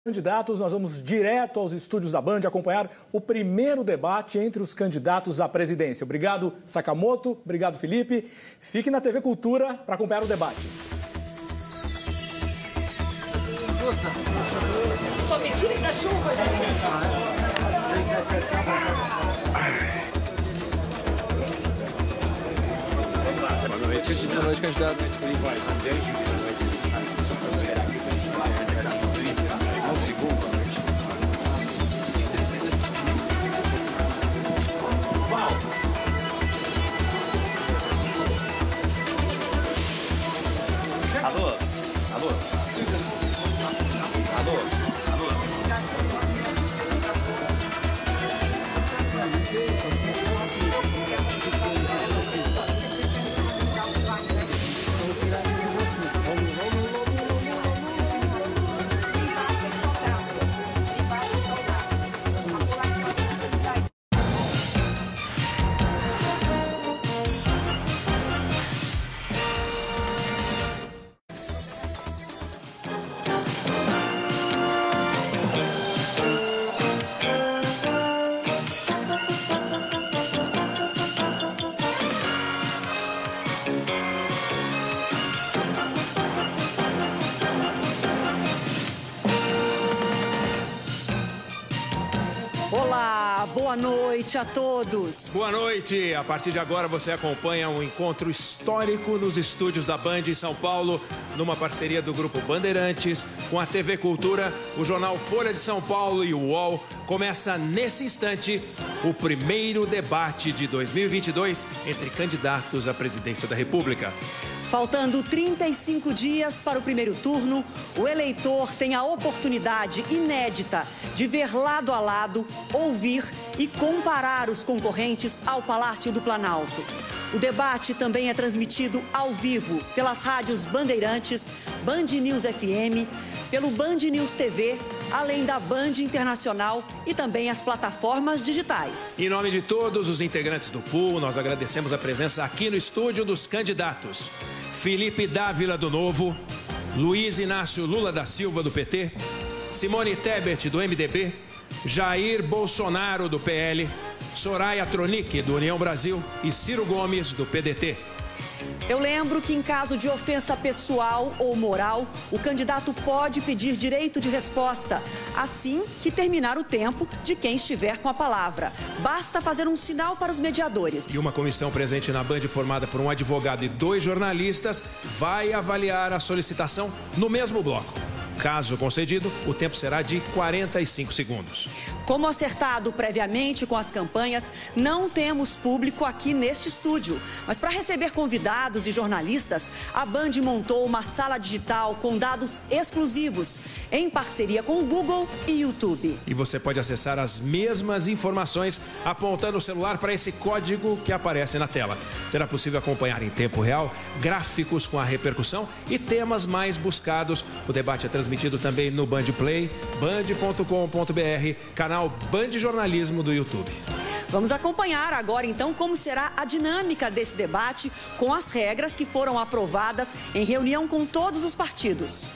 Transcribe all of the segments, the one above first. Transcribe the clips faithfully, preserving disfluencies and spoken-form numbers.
Candidatos, nós vamos direto aos estúdios da Band acompanhar o primeiro debate entre os candidatos à presidência. Obrigado, Sakamoto. Obrigado, Felipe. Fique na T V Cultura para acompanhar o debate. Só me tirem da chuva, gente. Boa noite. Boa noite, candidato. Boa noite. Um segundo. Alô? Alô? Alô? Alô? Olá, boa noite a todos. Boa noite. A partir de agora você acompanha um encontro histórico nos estúdios da Band em São Paulo, numa parceria do Grupo Bandeirantes com a T V Cultura, o jornal Folha de São Paulo e o U O L. Começa nesse instante o primeiro debate de dois mil e vinte e dois entre candidatos à presidência da República. Faltando trinta e cinco dias para o primeiro turno, o eleitor tem a oportunidade inédita de ver lado a lado, ouvir e comparar os concorrentes ao Palácio do Planalto. O debate também é transmitido ao vivo pelas rádios Bandeirantes, Band News F M, pelo Band News T V, além da Band Internacional e também as plataformas digitais. Em nome de todos os integrantes do pool, nós agradecemos a presença aqui no estúdio dos candidatos. Felipe Dávila, do Novo, Luiz Inácio Lula da Silva, do P T, Simone Tebet, do M D B, Jair Bolsonaro, do P L, Soraya Tronic, do União Brasil e Ciro Gomes, do P D T. Eu lembro que em caso de ofensa pessoal ou moral, o candidato pode pedir direito de resposta, assim que terminar o tempo de quem estiver com a palavra. Basta fazer um sinal para os mediadores. E uma comissão presente na Band, formada por um advogado e dois jornalistas, vai avaliar a solicitação no mesmo bloco. Caso concedido, o tempo será de quarenta e cinco segundos. Como acertado previamente com as campanhas, não temos público aqui neste estúdio. Mas para receber convidados e jornalistas, a Band montou uma sala digital com dados exclusivos, em parceria com o Google e YouTube. E você pode acessar as mesmas informações apontando o celular para esse código que aparece na tela. Será possível acompanhar em tempo real gráficos com a repercussão e temas mais buscados. O debate é transmitido também no Band Play, band ponto com ponto br, canal Band Jornalismo do YouTube. Vamos acompanhar agora, então, como será a dinâmica desse debate com as regras que foram aprovadas em reunião com todos os partidos.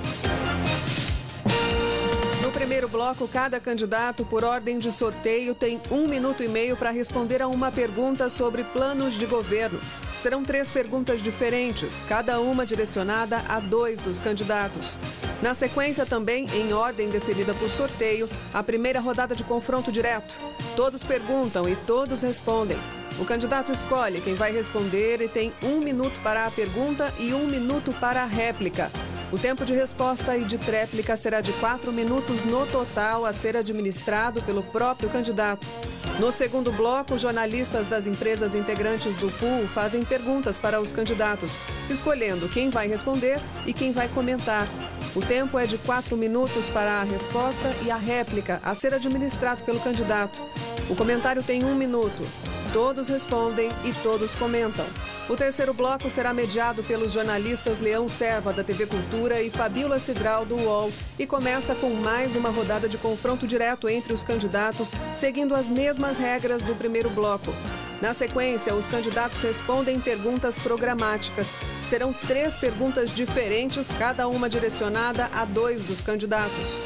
No primeiro bloco, cada candidato, por ordem de sorteio, tem um minuto e meio para responder a uma pergunta sobre planos de governo. Serão três perguntas diferentes, cada uma direcionada a dois dos candidatos. Na sequência, também, em ordem definida por sorteio, a primeira rodada de confronto direto. Todos perguntam e todos respondem. O candidato escolhe quem vai responder e tem um minuto para a pergunta e um minuto para a réplica. O tempo de resposta e de tréplica será de quatro minutos no total, a ser administrado pelo próprio candidato. No segundo bloco, jornalistas das empresas integrantes do pool fazem perguntas para os candidatos, escolhendo quem vai responder e quem vai comentar. O tempo é de quatro minutos para a resposta e a réplica, a ser administrado pelo candidato. O comentário tem um minuto. Todos respondem e todos comentam. O terceiro bloco será mediado pelos jornalistas Leão Serva, da T V Cultura, e Fabíola Cidral, do U O L, e começa com mais uma rodada de confronto direto entre os candidatos, seguindo as mesmas regras do primeiro bloco. Na sequência, os candidatos respondem perguntas programáticas. Serão três perguntas diferentes, cada uma direcionada a dois dos candidatos.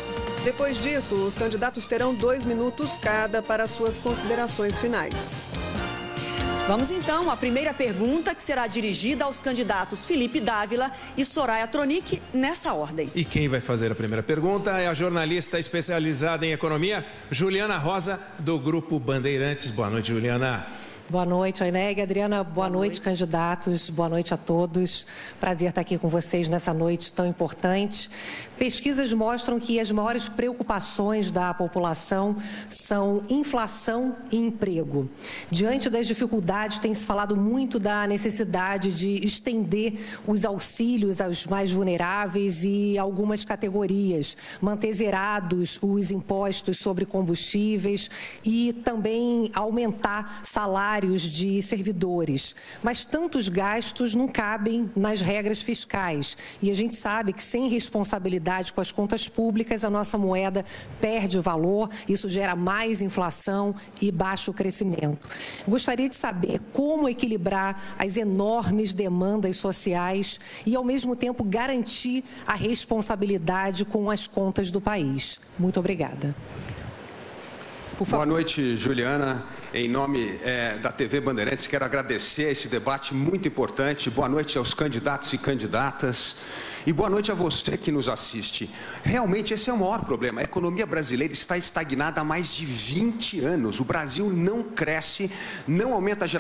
Depois disso, os candidatos terão dois minutos cada para suas considerações finais. Vamos então à primeira pergunta, que será dirigida aos candidatos Felipe Dávila e Soraya Tronic, nessa ordem. E quem vai fazer a primeira pergunta é a jornalista especializada em economia, Juliana Rosa, do Grupo Bandeirantes. Boa noite, Juliana. Boa noite, Aineg. Adriana, boa, boa noite, noite, candidatos. Boa noite a todos. Prazer estar aqui com vocês nessa noite tão importante. Pesquisas mostram que as maiores preocupações da população são inflação e emprego. Diante das dificuldades, tem se falado muito da necessidade de estender os auxílios aos mais vulneráveis e algumas categorias, manter zerados os impostos sobre combustíveis e também aumentar salários de servidores, mas tantos gastos não cabem nas regras fiscais e a gente sabe que sem responsabilidade com as contas públicas a nossa moeda perde o valor, isso gera mais inflação e baixo crescimento. Gostaria de saber como equilibrar as enormes demandas sociais e ao mesmo tempo garantir a responsabilidade com as contas do país. Muito obrigada. Boa noite, Juliana. Em nome é, da T V Bandeirantes, quero agradecer esse debate muito importante. Boa noite aos candidatos e candidatas. E boa noite a você que nos assiste. Realmente, esse é o maior problema. A economia brasileira está estagnada há mais de vinte anos. O Brasil não cresce, não aumenta a geração.